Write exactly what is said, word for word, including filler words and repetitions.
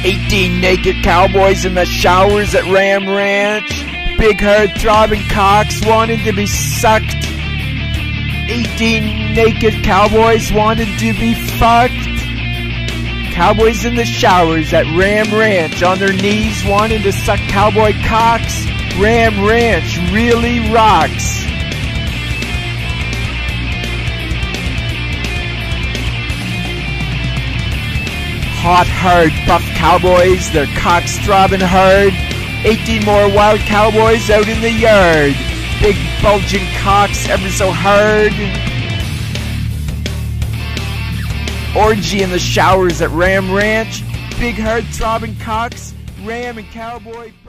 eighteen naked cowboys in the showers at Ram Ranch. Big herd throbbing cocks wanting to be sucked. eighteen naked cowboys wanted to be fucked. Cowboys in the showers at Ram Ranch on their knees wanting to suck cowboy cocks. Ram Ranch really rocks. Hot, hard, buff cowboys, their cocks throbbing hard. eighteen more wild cowboys out in the yard. Big bulging cocks ever so hard. Orgy in the showers at Ram Ranch. Big hard throbbing cocks. Ram and cowboy.